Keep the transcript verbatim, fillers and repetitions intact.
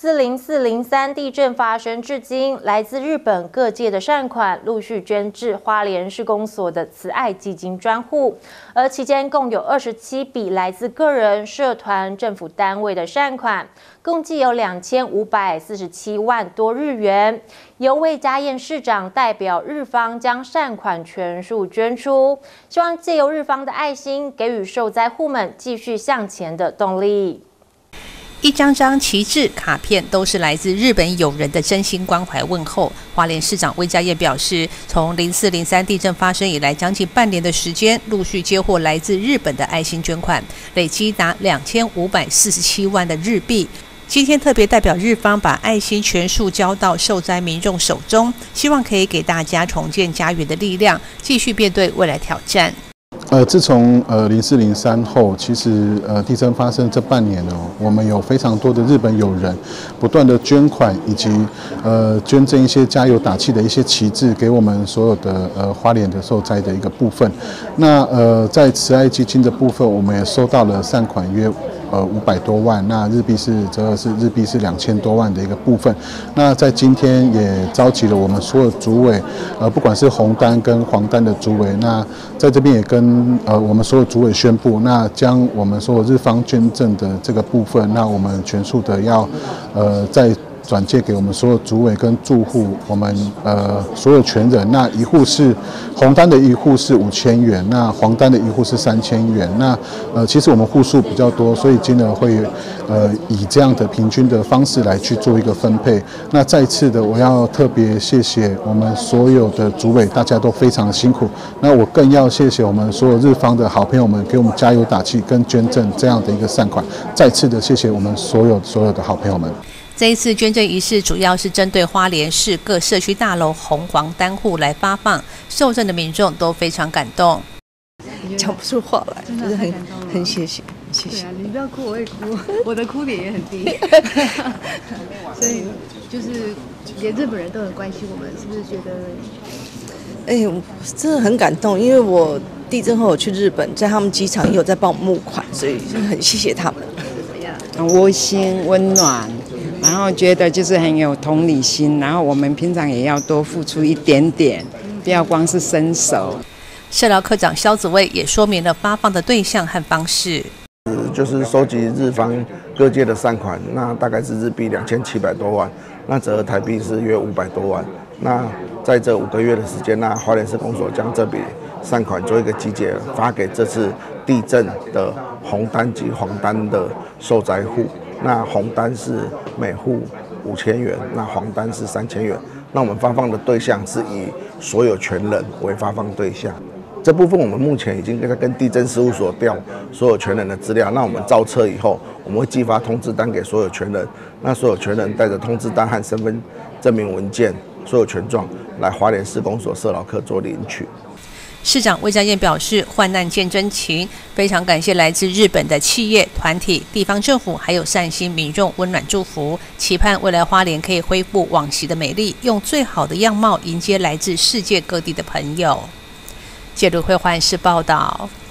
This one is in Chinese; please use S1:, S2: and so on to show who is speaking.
S1: 自零四零三地震发生至今，来自日本各界的善款陆续捐至花莲市公所的慈爱基金专户，而期间共有二十七笔来自个人、社团、政府单位的善款，共计有两千五百四十七万多日元。由魏家彦市长代表日方将善款全数捐出，希望借由日方的爱心，给予受灾户们继续向前的动力。
S2: 一张张旗帜、卡片都是来自日本友人的真心关怀问候。花莲市长魏家彦表示，从零四零三地震发生以来，将近半年的时间，陆续接获来自日本的爱心捐款，累积达两千五百四十七万的日币。今天特别代表日方把爱心全数交到受灾民众手中，希望可以给大家重建家园的力量，继续面对未来挑战。
S3: 呃，自从呃零四零三后，其实呃地震发生这半年哦，我们有非常多的日本友人不断的捐款，以及呃捐赠一些加油打气的一些旗帜给我们所有的呃花莲的受灾的一个部分。那呃在慈爱基金的部分，我们也收到了善款约。 呃，五百多万，那日币是则是日币是两千多万的一个部分。那在今天也召集了我们所有主委，呃，不管是红单跟黄单的主委，那在这边也跟呃我们所有主委宣布，那将我们所有日方捐赠的这个部分，那我们全数的要呃在。 转借给我们所有主委跟住户，我们呃所有权人。那一户是红单的一户是五千元，那黄单的一户是三千元。那呃其实我们户数比较多，所以金额会呃以这样的平均的方式来去做一个分配。那再次的，我要特别谢谢我们所有的主委，大家都非常辛苦。那我更要谢谢我们所有日方的好朋友们，给我们加油打气跟捐赠这样的一个善款。再次的谢谢我们所有所有的好朋友们。
S2: 这一次捐赠仪式主要是针对花莲市各社区大楼红黄单户来发放，受赠的民众都非常感动，
S4: 讲不出话来，就是很很谢谢，谢谢。
S5: 对啊，你不要哭，我也哭，我的哭点也很低，所以就是连日本人都很关心我们，是不是觉得？
S4: 哎，我真的很感动，因为我地震后我去日本，在他们机场也有在帮我募款，所以很谢谢他们。
S6: 窝心温暖。 然后觉得就是很有同理心，然后我们平常也要多付出一点点，不要光是伸手。
S2: 社劳科长萧子卫也说明了发放的对象和方式，
S7: 就是收集日方各界的善款，那大概是日币两千七百多万，那折合台币是约五百多万。那在这五个月的时间，那花莲市公所将这笔善款做一个集结，发给这次地震的红单及黄单的受灾户。 那红单是每户五千元，那黄单是三千元。那我们发放的对象是以所有权人为发放对象。这部分我们目前已经在跟地震事务所调所有权人的资料。那我们造册以后，我们会寄发通知单给所有权人。那所有权人带着通知单和身份证明文件、所有权状来花莲市公所社劳科做领取。
S2: 市长魏家彦表示，患难见真情，非常感谢来自日本的企业、团体、地方政府，还有善心民众温暖祝福，期盼未来花莲可以恢复往昔的美丽，用最好的样貌迎接来自世界各地的朋友。介入会环视报道。